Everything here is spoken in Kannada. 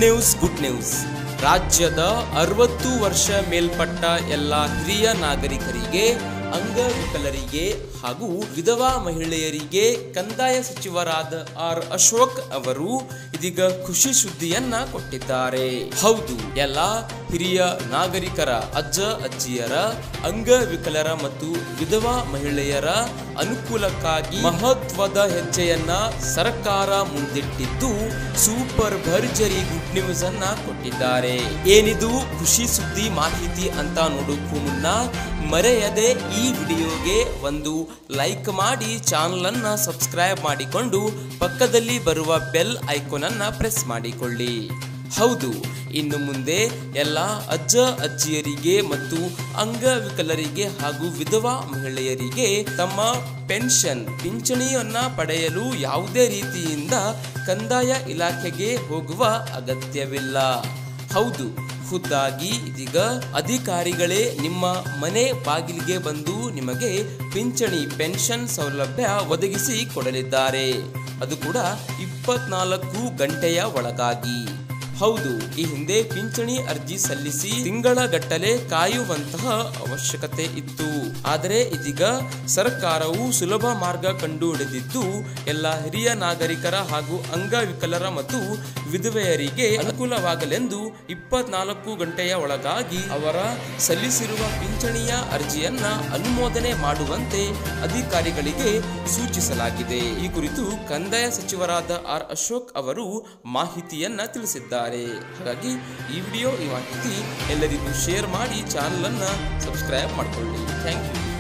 ಗುಡ್ ನ್ಯೂಸ್ ರಾಜ್ಯದ 60 ವರ್ಷ ಮೇಲ್ಪಟ್ಟ ಎಲ್ಲ ಹಿರಿಯ ನಾಗರಿಕರಿಗೆ, ಅಂಗವಿಕಲರಿಗೆ ಹಾಗೂ ವಿಧವಾ ಮಹಿಳೆಯರಿಗೆ ಕಂದಾಯ ಸಚಿವರಾದ ಆರ್ ಅಶೋಕ್ ಅವರು ಇದೀಗ ಖುಷಿ ಸುದ್ದಿಯನ್ನ ಕೊಟ್ಟಿದ್ದಾರೆ. ಹೌದು, ಎಲ್ಲ ಹಿರಿಯ ನಾಗರಿಕರ, ಅಜ್ಜ ಅಜ್ಜಿಯರ, ಅಂಗವಿಕಲರ ಮತ್ತು ವಿಧವಾ ಮಹಿಳೆಯರ ಅನುಕೂಲಕ್ಕಾಗಿ ಮಹತ್ವದ ಹೆಜ್ಜೆಯನ್ನ ಸರ್ಕಾರ ಮುಂದಿಟ್ಟಿದ್ದು ಸೂಪರ್ ಭರ್ಜರಿ ಗುಡ್ ನ್ಯೂಸ್ ಅನ್ನ ಕೊಟ್ಟಿದ್ದಾರೆ. ಏನಿದು ಖುಷಿ ಸುದ್ದಿ ಮಾಹಿತಿ ಅಂತ ನೋಡೋಕ್ಕೂ ಮುನ್ನ ಮರೆಯದೆ ಈ ವಿಡಿಯೋಗೆ ಒಂದು ಲೈಕ್ ಮಾಡಿ, ಚಾನಲ್ ಅನ್ನ ಸಬ್ಸ್ಕ್ರೈಬ್ ಮಾಡಿಕೊಂಡು ಪಕ್ಕದಲ್ಲಿ ಬರುವ ಬೆಲ್ ಐಕಾನ್ ಅನ್ನ ಪ್ರೆಸ್ ಮಾಡಿಕೊಳ್ಳಿ. ಹೌದು, ಇನ್ನು ಮುಂದೆ ಎಲ್ಲ ಅಜ್ಜ ಅಜ್ಜಿಯರಿಗೆ ಮತ್ತು ಅಂಗವಿಕಲರಿಗೆ ಹಾಗೂ ವಿಧವಾ ಮಹಿಳೆಯರಿಗೆ ತಮ್ಮ ಪಿಂಚಣಿಯನ್ನ ಪಡೆಯಲು ಯಾವುದೇ ರೀತಿಯಿಂದ ಕಂದಾಯ ಇಲಾಖೆಗೆ ಹೋಗುವ ಅಗತ್ಯವಿಲ್ಲ. ಹೌದು, ಖುದ್ದಾಗಿ ಇದೀಗ ಅಧಿಕಾರಿಗಳೇ ನಿಮ್ಮ ಮನೆ ಬಾಗಿಲಿಗೆ ಬಂದು ನಿಮಗೆ ಪೆನ್ಷನ್ ಸೌಲಭ್ಯ ಒದಗಿಸಿ ಕೊಡಲಿದ್ದಾರೆ. ಅದು ಕೂಡ 24 ಗಂಟೆಯ ಒಳಗಾಗಿ. ಹೌದು, ಈ ಹಿಂದೆ ಪಿಂಚಣಿ ಅರ್ಜಿ ಸಲ್ಲಿಸಿ ತಿಂಗಳ ಗಟ್ಟಲೆ ಕಾಯುವಂತಹ ಅವಶ್ಯಕತೆ ಇತ್ತು. ಆದರೆ ಇದೀಗ ಸರ್ಕಾರವು ಸುಲಭ ಮಾರ್ಗ ಕಂಡು ಹಿಡಿದಿದ್ದು ಎಲ್ಲ ಹಿರಿಯ ನಾಗರಿಕರ ಹಾಗೂ ಅಂಗವಿಕಲರ ಮತ್ತು ವಿಧವೆಯರಿಗೆ ಅನುಕೂಲವಾಗಲೆಂದು 24 ಗಂಟೆಯ ಒಳಗಾಗಿ ಅವರ ಸಲ್ಲಿಸಿರುವ ಪಿಂಚಣಿಯ ಅರ್ಜಿಯನ್ನ ಅನುಮೋದನೆ ಮಾಡುವಂತೆ ಅಧಿಕಾರಿಗಳಿಗೆ ಸೂಚಿಸಲಾಗಿದೆ. ಈ ಕುರಿತು ಕಂದಾಯ ಸಚಿವರಾದ ಆರ್ ಅಶೋಕ್ ಅವರು ಮಾಹಿತಿಯನ್ನ ತಿಳಿಸಿದ್ದಾರೆ. ಹಾಗಾಗಿ ಈ ಮಾಹಿತಿ ಎಲ್ಲರಿಗೂ ಶೇರ್ ಮಾಡಿ, ಚಾನಲ್ ಅನ್ನ ಸಬ್ಸ್ಕ್ರೈಬ್ ಮಾಡಿಕೊಳ್ಳಿ. Thank you.